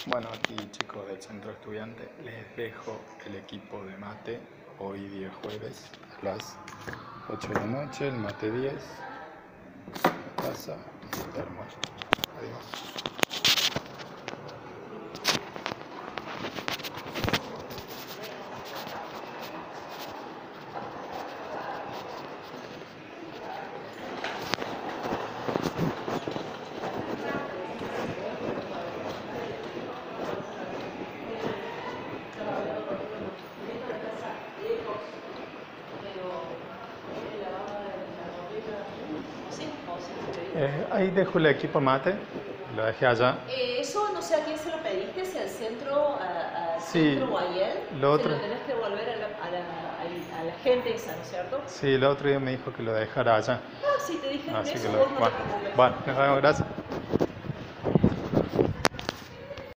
Bueno, aquí chicos del centro estudiante les dejo el equipo de mate. Hoy día jueves a las 8 de la noche, el mate 10, la taza y el termo. Adiós. Ahí dejo el equipo mate, lo dejé allá. Eso no sé a quién se lo pediste, si al centro, Sí, centro o a él, lo otro, se lo tenés que devolver a la gente esa, ¿no es cierto? sí, el otro día me dijo que lo dejara allá. Ah, si te dijeron Así que eso, vos no te preocupes. bueno, nos vemos, gracias.